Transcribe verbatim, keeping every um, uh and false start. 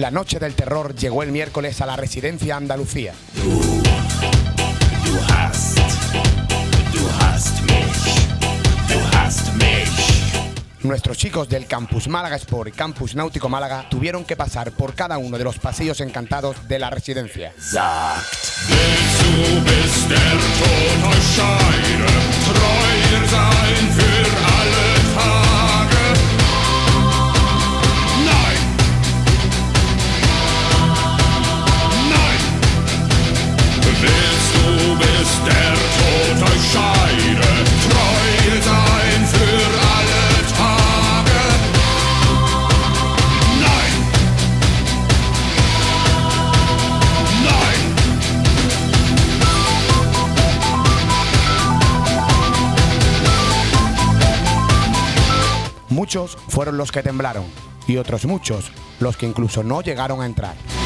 La noche del terror llegó el miércoles a la residencia Andalucía. Du, du hast, du hast mich, du hast mich. Nuestros chicos del Campus Málaga Sport y Campus Náutico Málaga tuvieron que pasar por cada uno de los pasillos encantados de la residencia. Sagt, willst du bis der Tod euch scheide, treu sein für alle Tage? Nein! Nein! Willst du bis der Tod euch scheide, treu sein für alle Tage? Nein! Nein! Muchos fueron los que temblaron y otros muchos los que incluso no llegaron a entrar.